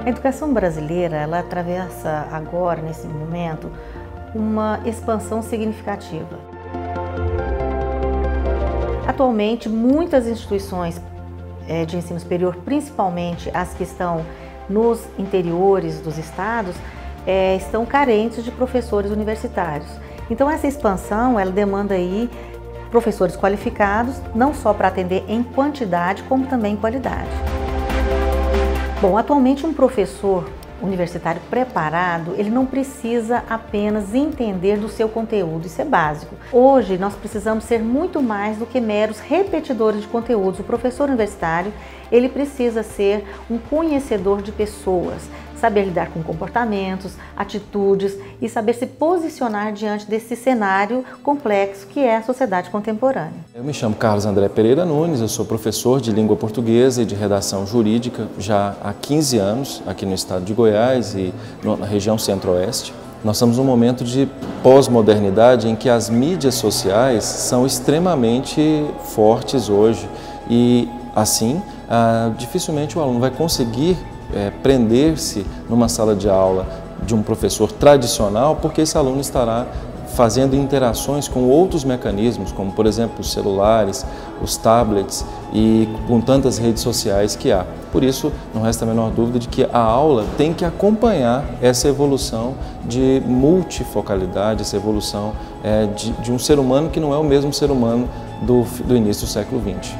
A educação brasileira, ela atravessa agora, nesse momento, uma expansão significativa. Atualmente, muitas instituições de ensino superior, principalmente as que estão nos interiores dos estados, estão carentes de professores universitários. Então, essa expansão, ela demanda aí professores qualificados, não só para atender em quantidade, como também em qualidade. Bom, atualmente um professor universitário preparado, ele não precisa apenas entender do seu conteúdo, isso é básico. Hoje nós precisamos ser muito mais do que meros repetidores de conteúdos. O professor universitário, ele precisa ser um conhecedor de pessoas, saber lidar com comportamentos, atitudes e saber se posicionar diante desse cenário complexo que é a sociedade contemporânea. Eu me chamo Carlos André Pereira Nunes, eu sou professor de língua portuguesa e de redação jurídica já há 15 anos aqui no estado de Goiás e na região centro-oeste. Nós estamos num momento de pós-modernidade em que as mídias sociais são extremamente fortes hoje e assim dificilmente o aluno vai conseguir prender-se numa sala de aula de um professor tradicional, porque esse aluno estará fazendo interações com outros mecanismos, como por exemplo os celulares, os tablets e com tantas redes sociais que há. Por isso, não resta a menor dúvida de que a aula tem que acompanhar essa evolução de multifocalidade, essa evolução de um ser humano que não é o mesmo ser humano do início do século XX.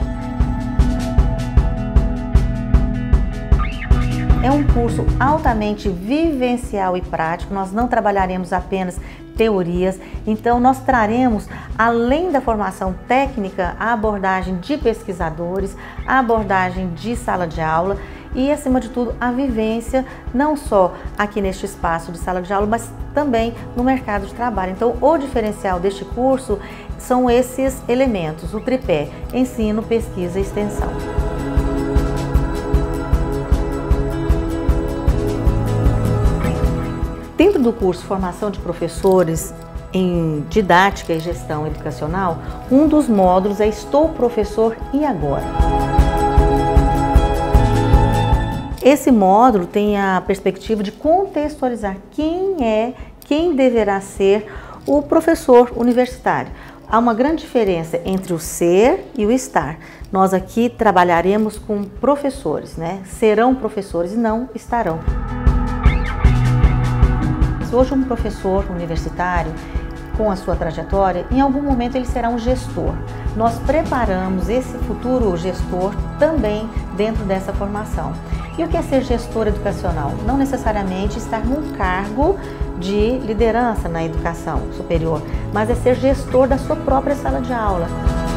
É um curso altamente vivencial e prático, nós não trabalharemos apenas teorias, então nós traremos, além da formação técnica, a abordagem de pesquisadores, a abordagem de sala de aula e, acima de tudo, a vivência, não só aqui neste espaço de sala de aula, mas também no mercado de trabalho. Então, o diferencial deste curso são esses elementos, o tripé: ensino, pesquisa e extensão. Dentro do curso Formação de Professores em Didática e Gestão Educacional, um dos módulos é Estou Professor e Agora? Esse módulo tem a perspectiva de contextualizar quem deverá ser o professor universitário. Há uma grande diferença entre o ser e o estar. Nós aqui trabalharemos com professores, né? Serão professores e não estarão. Hoje um professor universitário, com a sua trajetória, em algum momento ele será um gestor. Nós preparamos esse futuro gestor também dentro dessa formação. E o que é ser gestor educacional? Não necessariamente estar num cargo de liderança na educação superior, mas é ser gestor da sua própria sala de aula.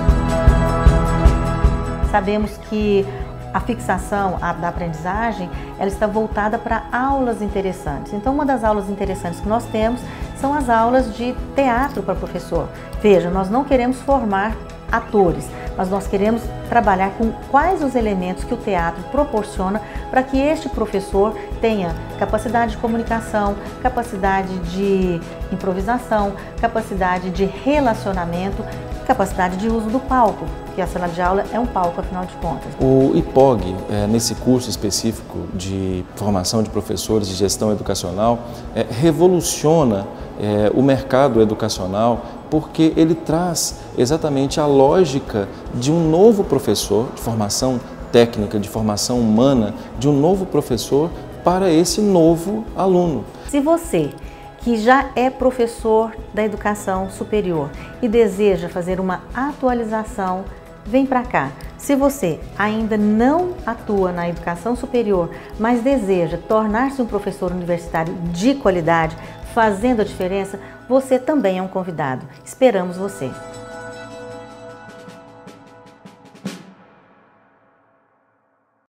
Sabemos que a fixação da aprendizagem, ela está voltada para aulas interessantes. Então, uma das aulas interessantes que nós temos são as aulas de teatro para professor. Veja, nós não queremos formar atores, mas nós queremos trabalhar com quais os elementos que o teatro proporciona para que este professor tenha capacidade de comunicação, capacidade de improvisação, capacidade de relacionamento, capacidade de uso do palco, porque a sala de aula é um palco, afinal de contas. O IPOG, nesse curso específico de formação de professores de gestão educacional, revoluciona o mercado educacional, porque ele traz exatamente a lógica de um novo professor, de formação técnica, de formação humana, de um novo professor para esse novo aluno. Se você que já é professor da educação superior e deseja fazer uma atualização, vem para cá. Se você ainda não atua na educação superior, mas deseja tornar-se um professor universitário de qualidade, fazendo a diferença, você também é um convidado. Esperamos você!